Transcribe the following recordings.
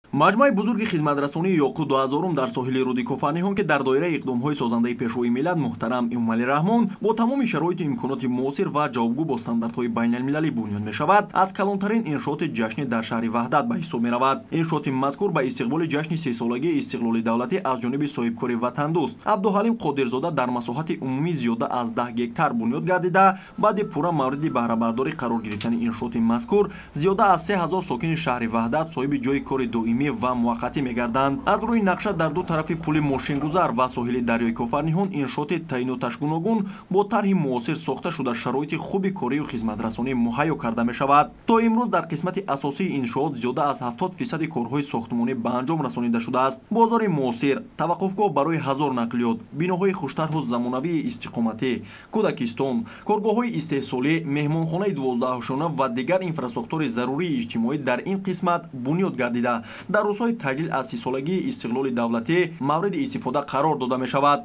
маҷмӯи бузурги хизматрасонии ёқут 2000 дар соҳили руди Кофаниҳон ки дар доираи иқдомҳои созандаи пешрои миллат муҳтарам Эмомалироҳмон бо тамоми шароиту имконоти муосир ва ҷавобгӯ бо стандартҳои байналмилалӣ бунёд мешавад, аз калонтарин иншооти ҷашнӣ дар шаҳри ваҳдат ба ҳисоб меравад. Иншооти мазкур ба истиқболи ҷашни сесолагии истиқлоли давлатӣ аз ҷониби соҳибкори ватандӯст Абдуҳалим Қодирзода дар масоҳати умумӣ зиёда аз 10 гектар бунёд гардида, баъди пурра мавриди баҳрабардорӣ қарор гирифтани иншооти мазкур зиёда аз 3000 сокини шаҳри ваҳдат соҳиби ҷойи кори доимӣ ва муваққатӣ мегарданд. Аз рӯи нақша дар ду тарафи пули мошингузар ва соҳили дарёи Кофаниҳон иншооти таъиноташ гуногун бо тарҳи муосир сохта шуда шароити хуби корию хизматрасонӣ муҳайё карда мешавад. То имрӯз дар қисмати асосии иншоот зиёда аз 70% корҳои сохтмонӣ ба анҷом расонида шудааст. Бозори муосир, таваққуфгоҳ барои 1000 нақлиёт, биноҳои хуштарҳу замонавии истиқоматӣ, кӯдакистон, коргоҳҳои истеҳсолӣ, меҳмонхонаи 12-ошона ва дигар инфраструктураи зарурии иҷтимоӣ дар ин қисмат бунёд гардида, дар рӯзҳои таҷлил аз сисолагии истиқлоли давлатӣ мавриди истифода қарор дода мешавад.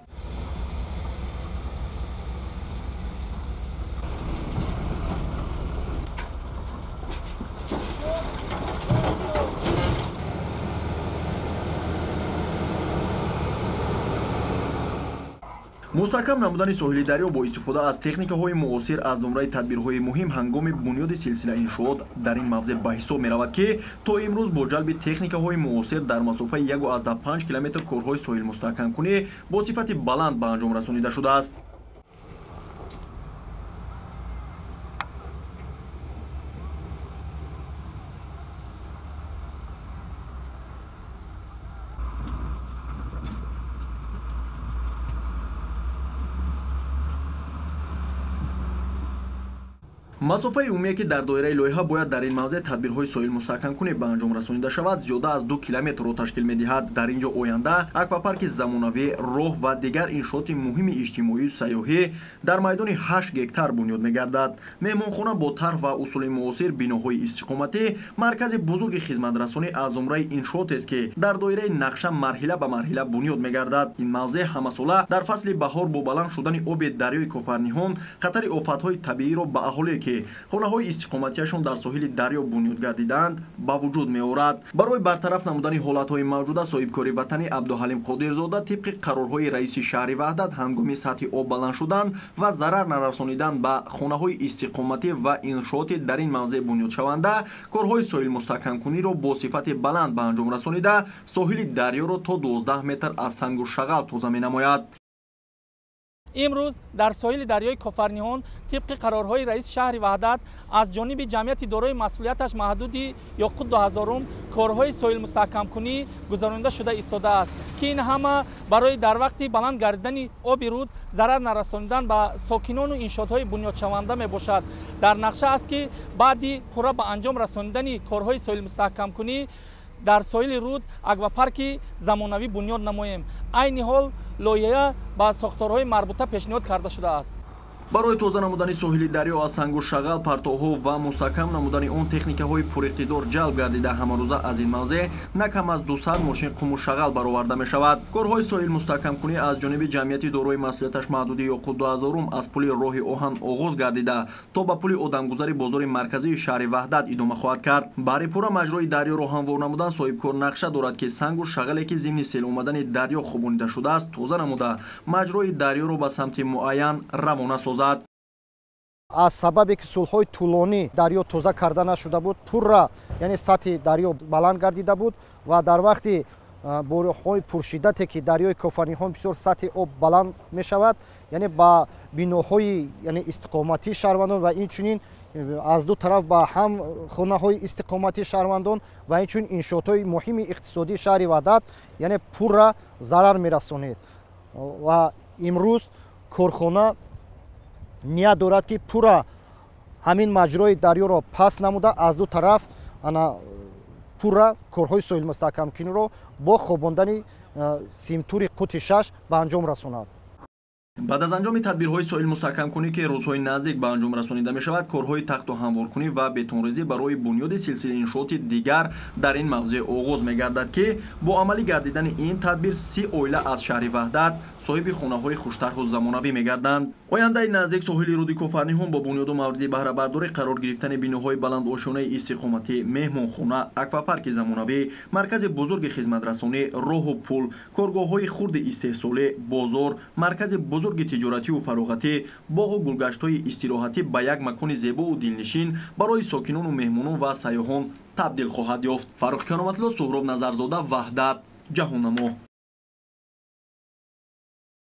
мустаҳкам намудани соҳили дарё бо истифода аз техникаҳои муосир аз ҷумлаи тадбирҳои муҳим ҳангоми бунёди силсила иншоот дар ин мавзеъ ба ҳисоб меравад, ки то имрӯз бо ҷалби техникаҳои муосир дар масофаи 1,5 километр корҳои соҳилмустаҳкамкунӣ бо сифати баланд ба анҷом расонида шудааст. масофаи умумие ки дар доираи лоиҳа бояд дар ин мавзеъ тадбирҳои соҳилмустаҳкамкунӣ ба анҷом расонида шавад зиёда аз 2 километрро ташкил медиҳад. Дар ин ҷо оянда аквапарки замонавӣ, роҳ ва дигар иншооти муҳими иҷтимоию сайёҳӣ дар майдони 8 гектар бунёд мегардад. меҳмонхона бо тарҳ ва усули муосир, биноҳои истиқоматӣ, маркази бузурги хизматрасонӣ аз ҷумраи иншоотест ки дар доираи нақша марҳила ба марҳила бунёд мегардад. ин мавзеъ ҳамасола дар фасли баҳор бо баланд шудани оби дарёи Кофаниҳон хатари офатҳои табииро ба аҳолие ки хонаҳои истиқоматиашон дар соҳили дарё бунёд гардиданд ба вуҷуд меорад. барои бартараф намудани ҳолатҳои мавҷуда соҳибкори ватанӣ Абдуҳалим Қодирзода тибқи қарорҳои раиси шаҳри ваҳдат ҳангоми сатҳи об баланд шудан ва зарар нарасонидан ба хонаҳои истиқоматӣ ва иншооти дар ин мавзеъ бунёдшаванда корҳои соҳилмустаҳкамкуниро бо сифати баланд ба анҷом расонида соҳили дарёро то 12 метр аз сангу шағал тоза менамояд. имрӯз дар соҳили дарёи Кофаниҳон тибқи қарорҳои раиси шаҳри ваҳдат аз ҷониби ҷамъияти дорои масъулияташ маҳдуди ёқут 2000 корҳои соҳилмустаҳкамкунӣ гузаронида шуда истодааст, ки ин ҳама барои дар вақти баланд гардидани оби руд зарар нарасонидан ба сокинону иншоотҳои бунёдшаванда мебошад. дар нақша аст ки баъди пурра ба анҷом расонидани корҳои соҳилмустаҳкамкунӣ дар соҳили руд аквапарки замонавӣ бунёд намоем. айни ҳол лоиҳа ба сохторҳои марбута пешниҳод карда шудааст. барои тоза намудани соҳили дарё аз сангу шағал, партоҳо ва мустаҳкам намудани он техникаҳои пуриқтидор ҷалб гардида ҳамарӯза аз ин мавзеъ на кам аз 200 мошин қуму шағал бароварда мешавад. корҳои соҳилмустаҳкамкунӣ аз ҷониби ҷамъияти дорои масъулияташ маҳдуди ёқут 2000 аз пули роҳи оҳан оғоз гардида то ба пули одамгузари бозори марказии шаҳри ваҳдат идома хоҳад кард. баҳри пурра маҷрои дарёро ҳамвор намудан соҳибкор нақша дорад ки сангу шағале ки зимни сел омадани дарё хубонида шудааст тоза намуда маҷрои дарёро ба самти муайян равона созад. аз сабабе ки сулҳои тӯлонӣ дарё тоза карда нашуда буд, пурра яъне сатҳи дарё баланд гардида буд ва дар вақти борҳои пуршиддате ки дарёи Кофаниҳон бисёр сатҳи об баланд мешавад, яъне ба биноҳои яъне истиқоматии шаҳрвандон ва инчунин аз ду тараф ба ҳам хонаҳои истиқоматии шаҳрвандон ва инчунин иншоотҳои муҳими иқтисодии шаҳри ваҳдат яъне пурра зарар мерасонед. ва имрӯз корхона ният дорад ки пурра ҳамин маҷрои дарёро паст намуда аз ду тараф пурра корҳои соҳилмустаҳкамкуниро бо хобондани симтури қути 6 ба анҷом расонад. баъд аз анҷоми тадбирҳои соил мустаҳкамкунӣ ки рӯзҳои наздик ба анҷом расонида мешавад, корҳои тахту ҳамворкунӣ ва бетонрезӣ барои бунёди силсилаи иншооти дигар дар ин мавзеъ оғоз мегардад ки бо амалӣ гардидани ин тадбир 30 оила аз шаҳри Ваҳдат соҳиби хонаҳои хуштарҳу замонавӣ мегарданд. ояндаи наздик соҳили руди Кофарниҳон бо бунёду мавриди баҳрабардорӣ қарор гирифтани биноҳои баландошонаи истиқоматӣ, меҳмонхона, аквапарки замонавӣ, маркази бузурги хизматрасонӣ, роҳу пул, коргоҳҳои хурди истеҳсолӣ, бозор, маркази бузурги тиҷоративу фароғатӣ, боғу гулгаштҳои истироҳатӣ ба як макони зебову дилнишин барои сокинону меҳмонон ва сайёҳон табдил хоҳад ёфт. Фаррух Кароматло, Суҳроб Назарзода, Ваҳдат, Ҷаҳоннамо.